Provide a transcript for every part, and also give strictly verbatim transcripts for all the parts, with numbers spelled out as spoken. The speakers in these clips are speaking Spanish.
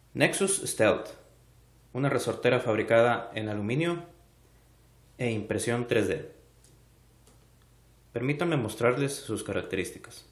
Nexus Stealth, una resortera fabricada en aluminio e impresión tres D. Permítanme mostrarles sus características.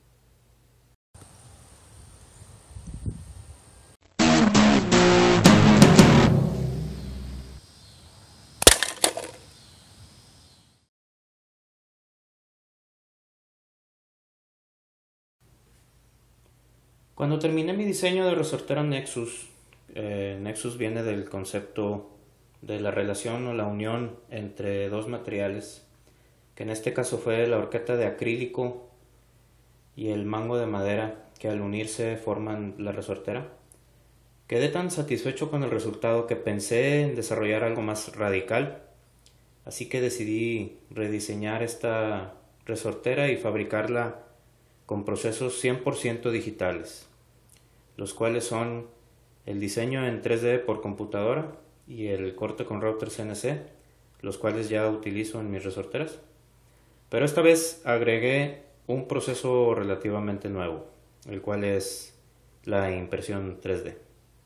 Cuando terminé mi diseño de resortera Nexus, eh, Nexus viene del concepto de la relación o la unión entre dos materiales, que en este caso fue la horqueta de acrílico y el mango de madera, que al unirse forman la resortera. Quedé tan satisfecho con el resultado que pensé en desarrollar algo más radical, así que decidí rediseñar esta resortera y fabricarla con procesos cien por ciento digitales, los cuales son el diseño en tres D por computadora y el corte con router C N C, los cuales ya utilizo en mis resorteras. Pero esta vez agregué un proceso relativamente nuevo, el cual es la impresión tres D.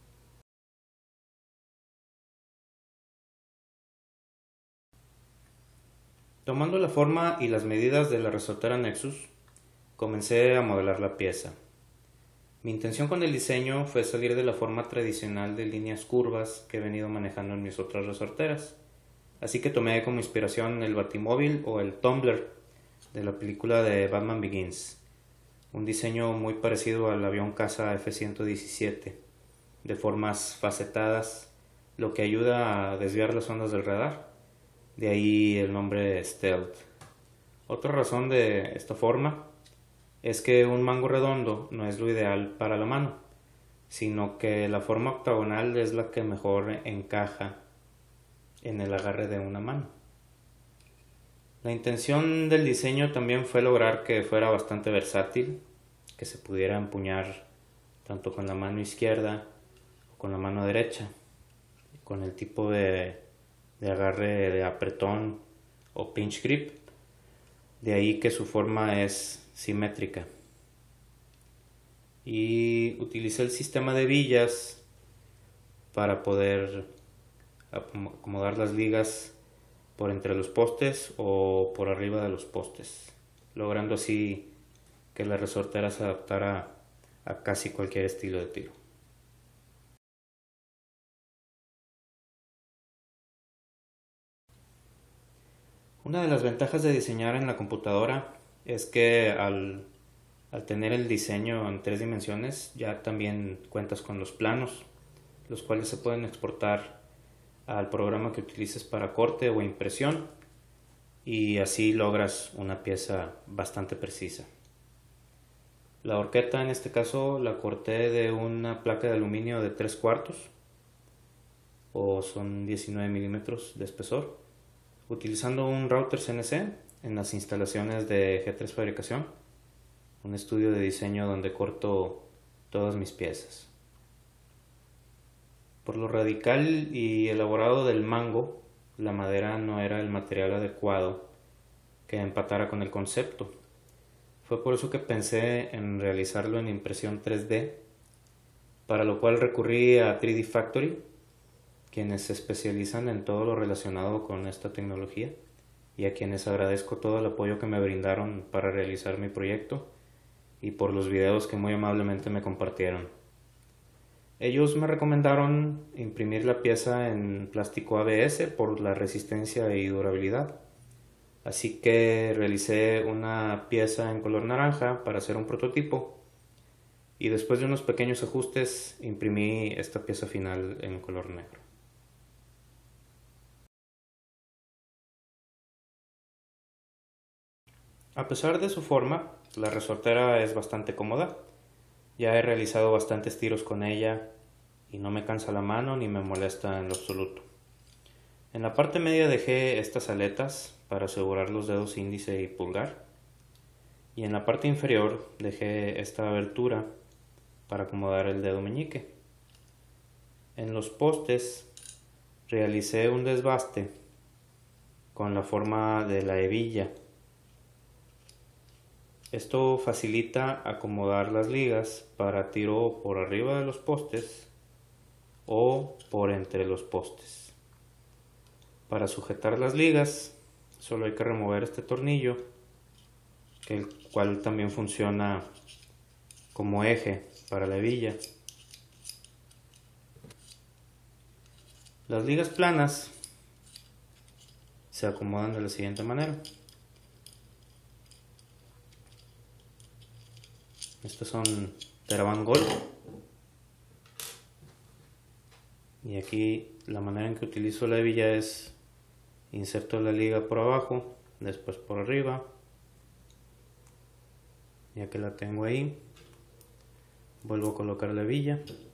Tomando la forma y las medidas de la resortera Nexus, comencé a modelar la pieza. Mi intención con el diseño fue salir de la forma tradicional de líneas curvas que he venido manejando en mis otras resorteras, así que tomé como inspiración el Batimóvil o el Tumbler de la película de Batman Begins, un diseño muy parecido al avión caza F ciento diecisiete, de formas facetadas, lo que ayuda a desviar las ondas del radar, de ahí el nombre Stealth. Otra razón de esta forma es que un mango redondo no es lo ideal para la mano, sino que la forma octagonal es la que mejor encaja en el agarre de una mano. La intención del diseño también fue lograr que fuera bastante versátil, que se pudiera empuñar tanto con la mano izquierda o con la mano derecha, con el tipo de, de agarre de apretón o pinch grip, de ahí que su forma es simétrica. Y utilicé el sistema de billas para poder acomodar las ligas por entre los postes o por arriba de los postes, logrando así que la resortera se adaptara a casi cualquier estilo de tiro. Una de las ventajas de diseñar en la computadora es que al, al tener el diseño en tres dimensiones ya también cuentas con los planos, los cuales se pueden exportar al programa que utilices para corte o impresión, y así logras una pieza bastante precisa. La horqueta en este caso la corté de una placa de aluminio de tres cuartos, o son diecinueve milímetros de espesor, utilizando un router C N C en las instalaciones de G tres Fabricación, un estudio de diseño donde corto todas mis piezas. Por lo radical y elaborado del mango, la madera no era el material adecuado que empatara con el concepto. Fue por eso que pensé en realizarlo en impresión tres D, para lo cual recurrí a tres D Factory, quienes se especializan en todo lo relacionado con esta tecnología, y a quienes agradezco todo el apoyo que me brindaron para realizar mi proyecto y por los videos que muy amablemente me compartieron. Ellos me recomendaron imprimir la pieza en plástico A B S por la resistencia y durabilidad, así que realicé una pieza en color naranja para hacer un prototipo, y después de unos pequeños ajustes imprimí esta pieza final en color negro. A pesar de su forma, la resortera es bastante cómoda. Ya he realizado bastantes tiros con ella y no me cansa la mano ni me molesta en lo absoluto. En la parte media dejé estas aletas para asegurar los dedos índice y pulgar, y en la parte inferior dejé esta abertura para acomodar el dedo meñique. En los postes realicé un desbaste con la forma de la hebilla. Esto facilita acomodar las ligas para tiro por arriba de los postes o por entre los postes. Para sujetar las ligas solo hay que remover este tornillo, que el cual también funciona como eje para la hebilla. Las ligas planas se acomodan de la siguiente manera. Estos son TeraBand Gold. Y aquí la manera en que utilizo la hebilla es: inserto la liga por abajo, después por arriba. Ya que la tengo ahí, vuelvo a colocar la hebilla.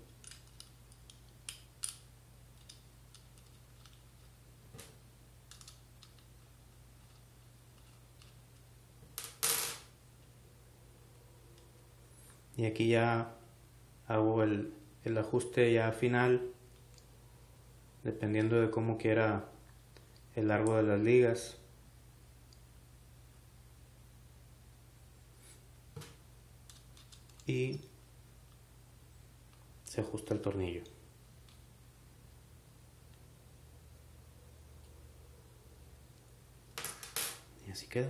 Y aquí ya hago el, el ajuste ya final, dependiendo de cómo quiera el largo de las ligas. Y se ajusta el tornillo. Y así queda.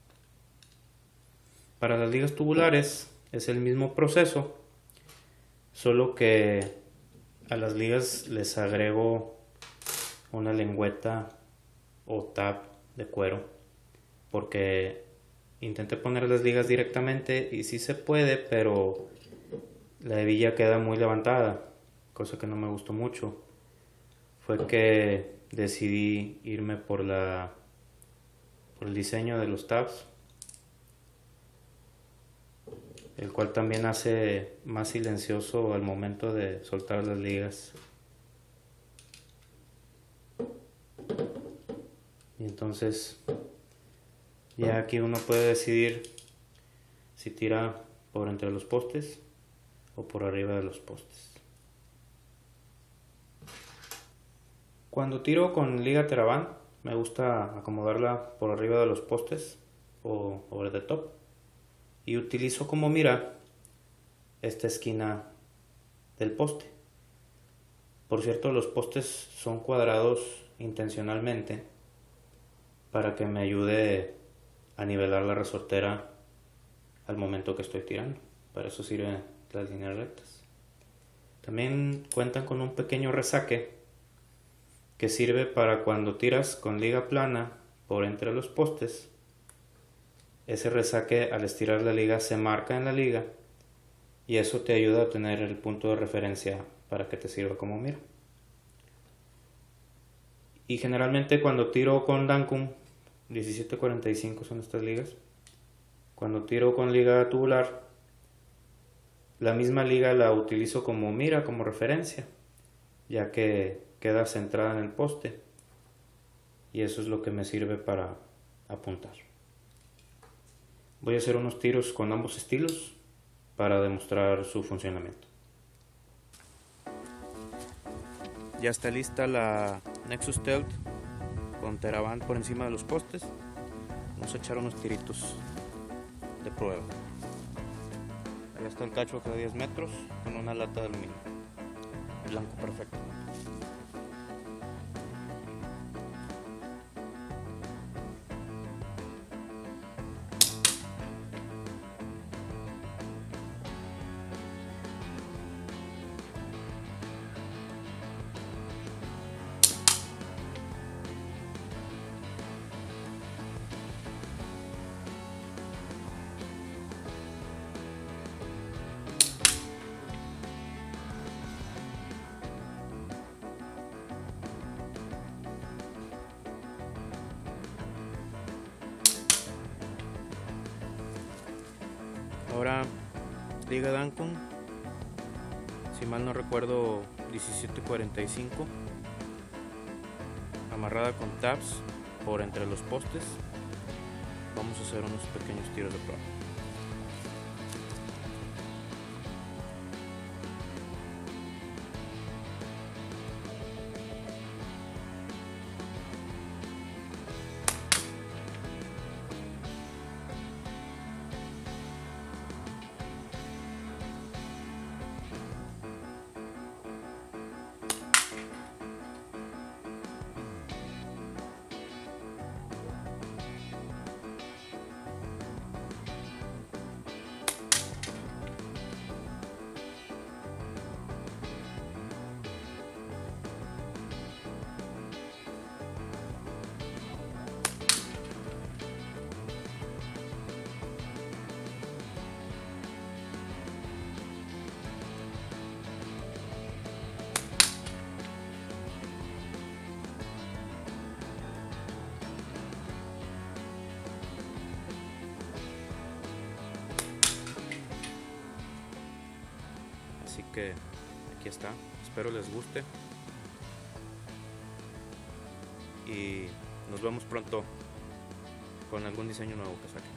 Para las ligas tubulares es el mismo proceso, solo que a las ligas les agrego una lengüeta o tab de cuero, porque intenté poner las ligas directamente y sí se puede, pero la hebilla queda muy levantada, cosa que no me gustó mucho. Fue que decidí irme por la por el diseño de los tabs, el cual también hace más silencioso al momento de soltar las ligas. Y entonces ya aquí uno puede decidir si tira por entre los postes o por arriba de los postes. Cuando tiro con liga TeraBand me gusta acomodarla por arriba de los postes o over the top, y utilizo como mira esta esquina del poste. Por cierto, los postes son cuadrados intencionalmente para que me ayude a nivelar la resortera al momento que estoy tirando. Para eso sirven las líneas rectas. También cuentan con un pequeño resaque que sirve para cuando tiras con liga plana por entre los postes. Ese resaque, al estirar la liga, se marca en la liga y eso te ayuda a tener el punto de referencia para que te sirva como mira. Y generalmente cuando tiro con Dankum, diecisiete cuarenta y cinco son estas ligas, cuando tiro con liga tubular, la misma liga la utilizo como mira, como referencia, ya que queda centrada en el poste, y eso es lo que me sirve para apuntar. Voy a hacer unos tiros con ambos estilos para demostrar su funcionamiento. Ya está lista la Nexus Stealth con TeraBand por encima de los postes. Vamos a echar unos tiritos de prueba. Allá está el cacho a diez metros con una lata de aluminio. El blanco perfecto. Ahora liga Dankum, si mal no recuerdo diecisiete cuarenta y cinco, amarrada con tabs por entre los postes. Vamos a hacer unos pequeños tiros de prueba. que aquí está. Espero les guste. Y nos vemos pronto con algún diseño nuevo que saque.